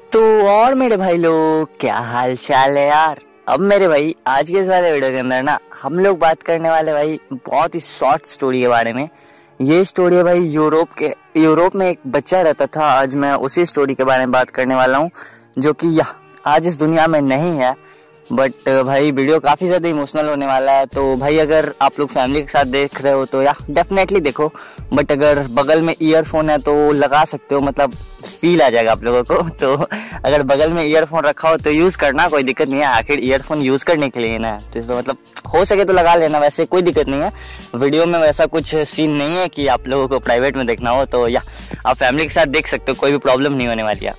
तो और मेरे भाई लोग क्या हाल चाल है यार। अब मेरे भाई आज के इस वाले वीडियो के अंदर ना हम लोग बात करने वाले भाई बहुत ही शॉर्ट स्टोरी के बारे में। ये स्टोरी है भाई यूरोप में एक बच्चा रहता था। आज मैं उसी स्टोरी के बारे में बात करने वाला हूँ जो कि आज इस दुनिया में नहीं है। बट भाई वीडियो काफ़ी ज़्यादा इमोशनल होने वाला है, तो भाई अगर आप लोग फैमिली के साथ देख रहे हो तो डेफिनेटली देखो। बट अगर बगल में ईयरफोन है तो लगा सकते हो, मतलब फील आ जाएगा आप लोगों को। तो अगर बगल में ईयरफोन रखा हो तो यूज़ करना, कोई दिक्कत नहीं है। आखिर ईयरफोन यूज़ करने के लिए ना है, तो इसमें मतलब हो सके तो लगा लेना, वैसे कोई दिक्कत नहीं है। वीडियो में वैसा कुछ सीन नहीं है कि आप लोगों को प्राइवेट में देखना हो, तो आप फैमिली के साथ देख सकते हो, कोई भी प्रॉब्लम नहीं होने वाली है।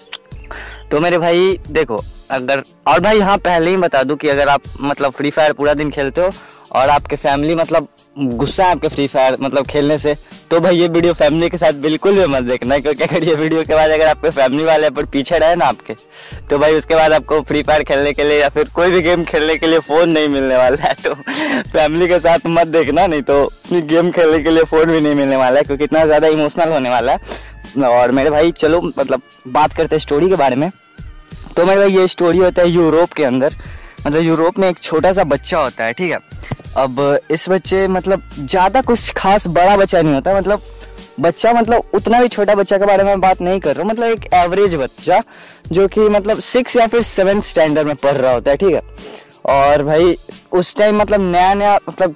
तो मेरे भाई देखो, अगर और भाई हाँ पहले ही बता दूं कि अगर आप मतलब फ्री फायर पूरा दिन खेलते हो और आपके फैमिली मतलब गुस्सा है आपके फ्री फायर मतलब खेलने से, तो भाई ये वीडियो फैमिली के साथ बिल्कुल भी मत देखना। क्योंकि अगर ये वीडियो के बाद अगर आपके फैमिली वाले पर पीछे रहे ना आपके, तो भाई उसके बाद आपको फ्री फायर खेलने के लिए या फिर कोई भी गेम खेलने के लिए फ़ोन नहीं मिलने वाला है। तो फैमिली के साथ मत देखना, नहीं तो गेम खेलने के लिए फ़ोन भी नहीं मिलने वाला है, क्योंकि इतना ज़्यादा इमोशनल होने वाला है। और मेरे भाई चलो मतलब बात करते हैं स्टोरी के बारे में। तो मेरे भाई ये स्टोरी होता है यूरोप के अंदर। मतलब यूरोप में एक छोटा सा बच्चा होता है, ठीक है। अब इस बच्चे मतलब ज़्यादा कुछ खास बड़ा बच्चा नहीं होता, मतलब बच्चा मतलब उतना भी छोटा बच्चा के बारे में बात नहीं कर रहा हूँ, मतलब एक एवरेज बच्चा जो कि मतलब 6 या फिर 7th स्टैंडर्ड में पढ़ रहा होता है, ठीक है। और भाई उस टाइम मतलब नया मतलब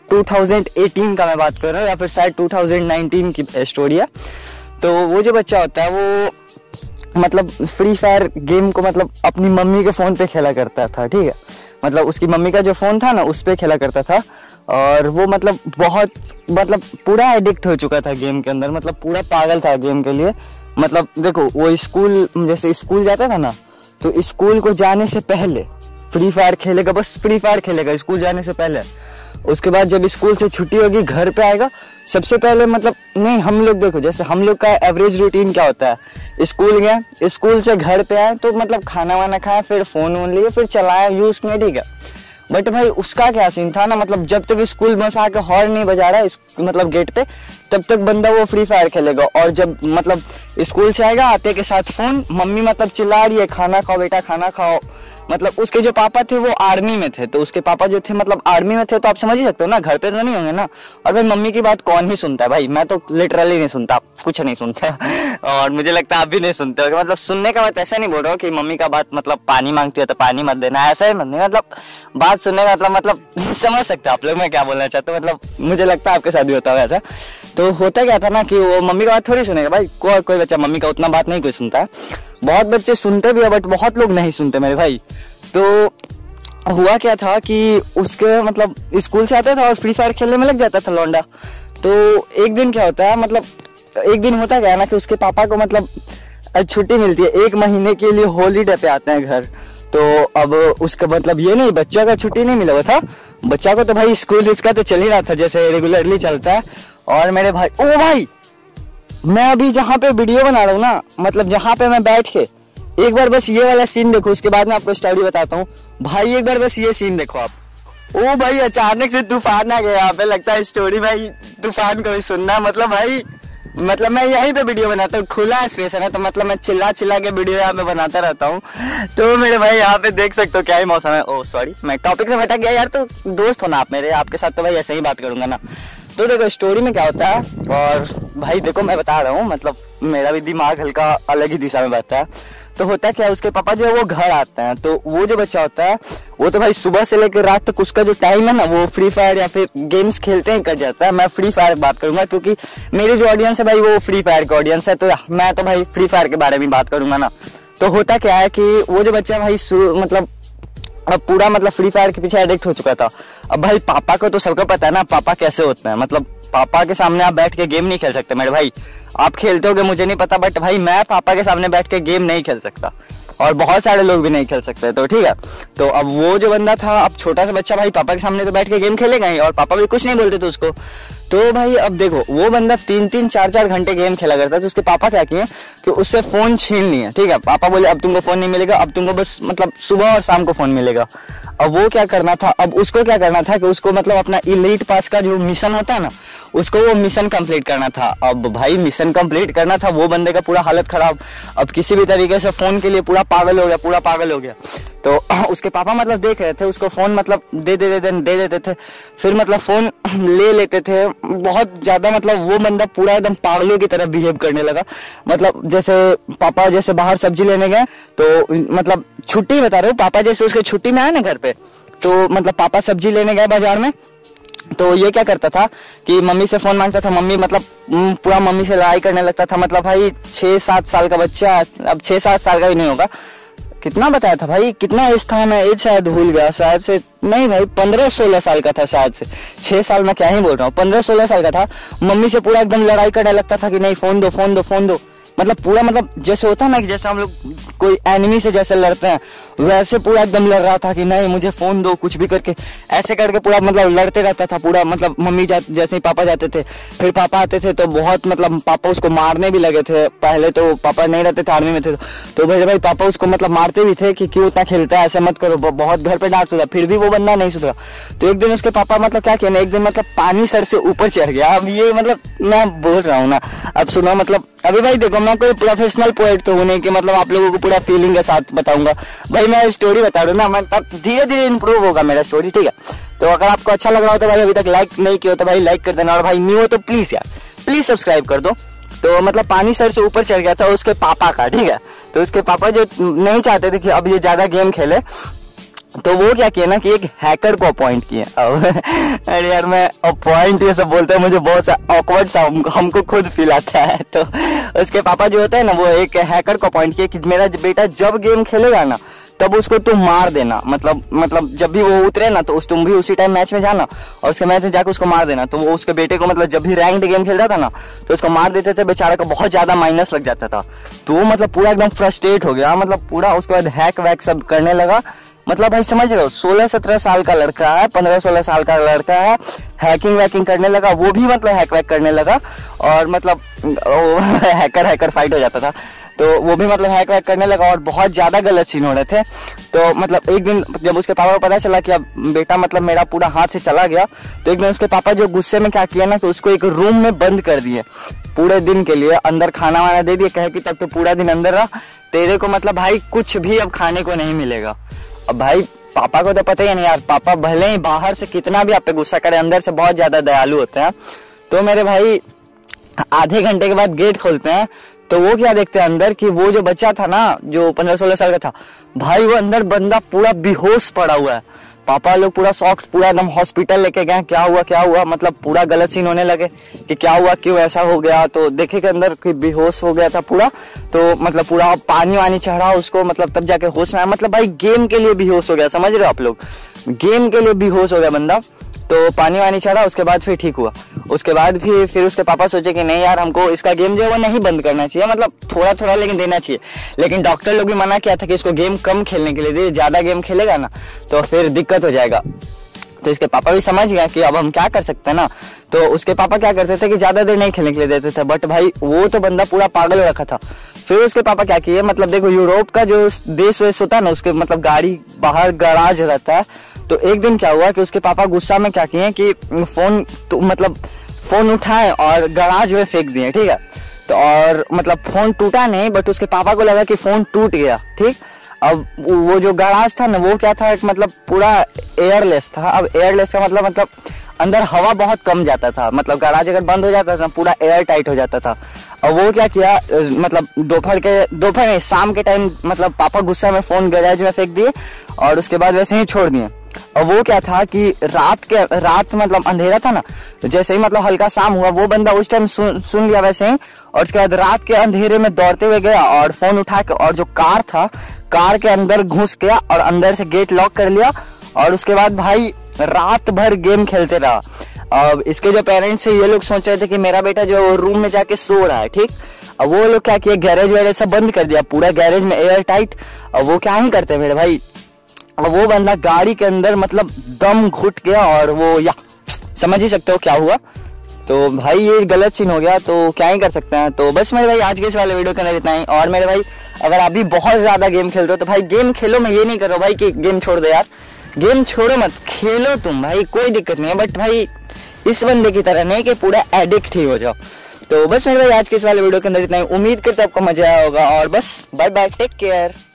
2018 का मैं बात कर रहा हूँ या फिर शायद 2019 की स्टोरी है। तो वो जो बच्चा होता है वो मतलब फ्री फायर गेम को मतलब अपनी मम्मी के फ़ोन पे खेला करता था, ठीक है। मतलब उसकी मम्मी का जो फ़ोन था ना उस पे खेला करता था। और वो मतलब बहुत मतलब पूरा एडिक्ट हो चुका था गेम के अंदर, मतलब पूरा पागल था गेम के लिए। मतलब देखो वो जैसे स्कूल जाता था ना, तो स्कूल को जाने से पहले फ्री फायर खेलेगा, बस फ्री फायर खेलेगा स्कूल जाने से पहले। उसके बाद जब स्कूल से छुट्टी होगी घर पे आएगा, सबसे पहले मतलब नहीं, हम लोग देखो जैसे हम लोग का एवरेज रूटीन क्या होता है, स्कूल गया, स्कूल से घर पे आए तो मतलब खाना वाना खाया, फिर फोन वोन लिए, फिर चलाया यूज में, ठीक है। बट भाई उसका क्या सीन था ना, मतलब जब तक स्कूल बस आके हॉर्न नहीं बजा रहा है मतलब गेट पे, तब तक बंदा वो फ्री फायर खेलेगा। और जब मतलब स्कूल से आएगा आते के साथ फोन, मम्मी मतलब चिल्ला रही है खाना खाओ बेटा खाना खाओ। मतलब उसके जो पापा थे वो आर्मी में थे, तो उसके पापा जो थे मतलब आर्मी में थे, तो आप समझ ही सकते हो ना, घर पे तो नहीं होंगे ना। और भाई मम्मी की बात कौन ही सुनता है भाई, मैं तो लिटरली नहीं सुनता, कुछ नहीं सुनता। और मुझे लगता है आप भी नहीं सुनते हो। मतलब सुनने का बात ऐसा नहीं बोल रहा हूँ कि मम्मी का बात मतलब पानी मांगती है तो पानी मत देना, ऐसा ही नहीं। मतलब बात सुनने का मतलब समझ सकते हो आप लोग मैं क्या बोलना चाहता हूँ। मतलब मुझे लगता है आपके साथ भी होता होगा ऐसा। तो होता क्या था ना कि वो मम्मी का बात थोड़ी सुनेगा भाई, कोई बच्चा मम्मी का उतना बात नहीं कोई सुनता है। बहुत बच्चे सुनते भी है बट बहुत लोग नहीं सुनते मेरे भाई। तो हुआ क्या था कि उसके मतलब स्कूल से आता था और फ्री फायर खेलने में लग जाता था लौंडा। तो एक दिन क्या होता है, मतलब एक दिन होता क्या है ना कि उसके पापा को मतलब छुट्टी मिलती है 1 महीने के लिए, हॉलीडे पे आते हैं घर। तो अब उसका मतलब ये नहीं बच्चा का छुट्टी नहीं मिला हुआ था, बच्चा को तो भाई स्कूल इसका तो चल ही रहा था जैसे रेगुलरली चलता है। और मेरे भाई ओ भाई मैं अभी जहाँ पे वीडियो बना रहा हूँ ना, मतलब जहाँ पे मैं बैठ के, एक बार बस ये वाला सीन देखो, उसके बाद मैं आपको स्टोरी बताता हूँ। भाई एक बार बस ये सीन देखो आप। ओ भाई अचानक से तूफान आ गया यहाँ पे, लगता है स्टोरी भाई तूफान को भी सुनना। मतलब भाई मतलब मैं यहीं पे वीडियो बनाता हूँ, खुला स्पेस है ना, तो मतलब मैं चिल्ला के वीडियो यहाँ पे बनाता रहता हूँ। तो मेरे भाई यहाँ पे देख सकते हो क्या ही मौसम है। ओ सॉरी मैं टॉपिक से भटक गया यार, तो दोस्त हो ना आप मेरे, आपके साथ तो भाई ऐसे ही बात करूंगा ना। तो देखो स्टोरी में क्या होता है, और भाई देखो मैं बता रहा हूँ मतलब मेरा भी दिमाग हल्का अलग ही दिशा में बहता है। तो होता क्या है, उसके पापा जो है वो घर आते हैं, तो वो जो बच्चा होता है वो तो भाई सुबह से लेकर रात तक उसका जो टाइम है ना वो फ्री फायर या फिर गेम्स खेलते ही कट जाता है। मैं फ्री फायर बात करूंगा क्योंकि मेरी जो ऑडियंस है भाई वो फ्री फायर का ऑडियंस है, तो मैं तो भाई फ्री फायर के बारे में बात करूंगा ना। तो होता क्या है कि वो जो बच्चा भाई मतलब अब पूरा मतलब फ्री फायर के पीछे एडिक्ट हो चुका था। अब भाई पापा को तो सबको पता है ना पापा कैसे होते हैं, मतलब पापा के सामने आप बैठ के गेम नहीं खेल सकते मेरे भाई। आप खेलते होगे मुझे नहीं पता, बट भाई मैं पापा के सामने बैठ के गेम नहीं खेल सकता, और बहुत सारे लोग भी नहीं खेल सकते। तो ठीक है, तो अब वो जो बंदा था, अब छोटा सा बच्चा भाई पापा के सामने तो बैठ के गेम खेलेगा ही, और पापा भी कुछ नहीं बोलते थे उसको। तो भाई अब देखो वो बंदा 3-3 4-4 घंटे गेम खेला करता है। तो उसके पापा क्या किए कि उससे फोन छीन लिए, ठीक है। पापा बोले अब तुमको फोन नहीं मिलेगा, अब तुमको बस मतलब सुबह और शाम को फोन मिलेगा। अब वो क्या करना था, अब उसको क्या करना था कि उसको मतलब अपना इलीट पास का जो मिशन होता है ना उसको वो मिशन कंप्लीट करना था। अब भाई मिशन कंप्लीट करना था, वो बंदे का पूरा हालत खराब, अब किसी भी तरीके से फोन के लिए पूरा पागल हो गया, पूरा पागल हो गया। तो उसके पापा मतलब देख रहे थे उसको फोन, मतलब दे देते थे, फिर मतलब फोन ले लेते थे बहुत ज्यादा। मतलब वो बंदा पूरा एकदम पागलों की तरह बिहेव करने लगा। मतलब जैसे पापा जैसे बाहर सब्जी लेने गए, तो मतलब छुट्टी बता रहे हो, पापा जैसे उसके छुट्टी में आए ना घर पे, तो मतलब पापा सब्जी लेने गए बाजार में, तो ये क्या करता था कि मम्मी से फोन मांगता था, मम्मी मतलब पूरा मम्मी से लड़ाई करने लगता था। मतलब भाई 6-7 साल का बच्चा, अब 6-7 साल का भी नहीं होगा, कितना बताया था भाई, कितना एज था, मैं एज शायद भूल गया, शायद से नहीं भाई 15-16 साल का था शायद से, 6 साल में क्या ही बोल रहा हूँ, 15-16 साल का था। मम्मी से पूरा एकदम लड़ाई करने लगता था कि नहीं फोन दो फोन दो फोन दो। मतलब पूरा मतलब जैसे होता है ना कि जैसे हम लोग कोई एनिमी से जैसे लड़ते हैं, वैसे पूरा एकदम लड़ रहा था कि नहीं मुझे फोन दो, कुछ भी करके ऐसे करके पूरा मतलब लड़ते रहता था पूरा। मतलब मम्मी जैसे ही पापा जाते थे, फिर पापा आते थे तो बहुत मतलब पापा उसको मारने भी लगे थे। पहले तो पापा नहीं रहते थे, आर्मी में थे, तो भाई पापा उसको मतलब मारते भी थे कि क्यों इतना खेलता है, ऐसे मत करो, बहुत घर पे डांटता था, फिर भी वो बंदा नहीं सुधरा। तो एक दिन उसके पापा मतलब क्या किया ना, एक दिन मतलब पानी सर से ऊपर चढ़ गया। अब ये मतलब मैं बोल रहा हूँ ना, अब सुनो, मतलब अभी भाई देखो मैं कोई प्रोफेशनल पोएट तो हूँ नहीं कि मतलब आप लोगों को पूरा फीलिंग के साथ बताऊंगा भाई, मैं स्टोरी बता रहा हूँ ना, मैं तब धीरे धीरे इंप्रूव होगा मेरा स्टोरी, ठीक है। तो अगर आपको अच्छा लग रहा हो तो भाई अभी तक लाइक नहीं किया तो भाई लाइक कर देना, और भाई न्यू हो तो प्लीज यार प्लीज सब्सक्राइब कर दो। तो मतलब पानी सर से ऊपर चढ़ गया था उसके पापा का, ठीक है। तो उसके पापा जो नहीं चाहते थे कि अब ये ज्यादा गेम खेले, तो वो क्या किया ना कि एक हैकर को अपॉइंट किया। अब अरे यार मैं अपॉइंट ये सब बोलते हैं मुझे बहुत ऑकवर्ड सा हमको खुद फील आता है। तो उसके पापा जो होते हैं ना, वो एक हैकर को अपॉइंट किया कि मेरा बेटा जब गेम खेलेगा ना तब उसको तुम मार देना, मतलब जब भी वो उतरे ना तो तुम भी उसी टाइम मैच में जाना और उसके मैच में जाकर उसको मार देना। तो वो उसके बेटे को मतलब जब भी रैंक्ड गेम खेलता था ना तो उसको मार देते थे, बेचारा को बहुत ज्यादा माइनस लग जाता था। तो वो मतलब पूरा एकदम फ्रस्ट्रेट हो गया, मतलब पूरा उसके बाद हैक वैक सब करने लगा। मतलब भाई समझ रहे हो 16-17 साल का लड़का है, 15-16 साल का लड़का है, हैकिंग वैकिंग करने लगा, वो भी मतलब हैक वैक करने लगा, और मतलब हैकर फाइट हो जाता था, तो वो भी मतलब हैक वैक करने लगा और बहुत ज्यादा गलत सीन हो रहे थे। तो मतलब एक दिन जब उसके पापा को पता चला कि अब बेटा मतलब मेरा पूरा हाथ से चला गया, तो एक दिन उसके पापा जो गुस्से में क्या किया ना, तो उसको एक रूम में बंद कर दिए पूरे दिन के लिए, अंदर खाना वाना दे दिए, कहे कि तब तो पूरा दिन अंदर रहा, तेरे को मतलब भाई कुछ भी अब खाने को नहीं मिलेगा। अब भाई पापा को तो पता ही नहीं यार, पापा भले ही बाहर से कितना भी आप पे गुस्सा करे, अंदर से बहुत ज्यादा दयालु होते हैं। तो मेरे भाई आधे घंटे के बाद गेट खोलते हैं, तो वो क्या देखते हैं अंदर कि वो जो बच्चा था ना जो 15-16 साल का था, भाई वो अंदर बंदा पूरा बेहोश पड़ा हुआ है। पापा लोग पूरा शॉक्ड, पूरा एकदम हॉस्पिटल लेके गए, क्या हुआ, मतलब पूरा गलत सीन होने लगे कि क्या हुआ, क्यों ऐसा हो गया। तो देखे के अंदर कोई बेहोश हो गया था पूरा, तो मतलब पूरा पानी वानी चढ़ा उसको, मतलब तब जाके होश में आया। मतलब भाई गेम के लिए बेहोश हो गया, समझ रहे हो आप लोग, गेम के लिए बेहोश हो गया बंदा। तो पानी वानी चढ़ा, उसके बाद फिर ठीक हुआ। उसके बाद भी फिर उसके पापा सोचे कि नहीं यार हमको इसका गेम जो है वो नहीं बंद करना चाहिए, मतलब थोड़ा थोड़ा लेकिन देना चाहिए। लेकिन डॉक्टर लोग भी मना किया था कि इसको गेम कम खेलने के लिए दे, ज्यादा गेम खेलेगा ना तो फिर दिक्कत हो जाएगा। तो इसके पापा भी समझ गया कि अब हम क्या कर सकते हैं ना, तो उसके पापा क्या करते थे कि ज्यादा देर नहीं खेलने के लिए देते थे, बट भाई वो तो बंदा पूरा पागल हो रखा था। फिर उसके पापा क्या किए, मतलब देखो यूरोप का जो देश वेश होता है ना, उसके मतलब गाड़ी बाहर गैराज रहता है। तो एक दिन क्या हुआ कि उसके पापा गुस्सा में क्या किए कि फोन तो मतलब फोन उठाए और गैराज में फेंक दिए, ठीक है। तो और मतलब फोन टूटा नहीं, बट उसके पापा को लगा कि फोन टूट गया, ठीक। अब वो जो गैराज था ना वो क्या था, मतलब पूरा एयरलेस था। अब एयरलेस का मतलब अंदर हवा बहुत कम जाता था, मतलब गैराज अगर बंद हो जाता था पूरा एयर टाइट हो जाता था। और वो क्या किया, मतलब दोपहर में शाम के टाइम मतलब पापा गुस्सा में फोन गैराज में फेंक दिए और उसके बाद वैसे ही छोड़ दिए। और वो क्या था कि रात मतलब अंधेरा था ना, जैसे ही मतलब हल्का शाम हुआ वो बंदा उस टाइम सुन लिया वैसे ही, और उसके बाद रात के अंधेरे में दौड़ते हुए गया और फोन उठा के, और जो कार था कार के अंदर घुस गया और अंदर से गेट लॉक कर लिया। और उसके बाद भाई रात भर गेम खेलते रहा। अब इसके जो पेरेंट्स है ये लोग सोच रहे थे कि मेरा बेटा जो रूम में जाके सो रहा है, ठीक। अब वो लोग क्या किया, गैरेज वैरेज सब बंद कर दिया, पूरा गैरेज में एयर टाइट। और वो क्या ही करते मेरे भाई, और वो बंदा गाड़ी के अंदर मतलब दम घुट गया, और वो या समझ ही सकते हो क्या हुआ। तो भाई ये गलत सीन हो गया, तो क्या ही कर सकते हैं। तो बस मेरे भाई आज के इस वाले वीडियो के अंदर इतना ही। और मेरे भाई अगर आप भी बहुत ज्यादा गेम खेलते हो तो भाई गेम खेलो, मैं ये नहीं कर रहा भाई कि गेम छोड़ दो यार, गेम छोड़ो मत, खेलो तुम भाई, कोई दिक्कत नहीं है, बट भाई इस बंदे की तरह नहीं कि पूरा एडिक्ट ही हो जाओ। तो बस मेरे भाई आज के इस वाले वीडियो के अंदर इतना ही। उम्मीद करता हूं आपको मजा आया होगा और बस बाय बाय, टेक केयर।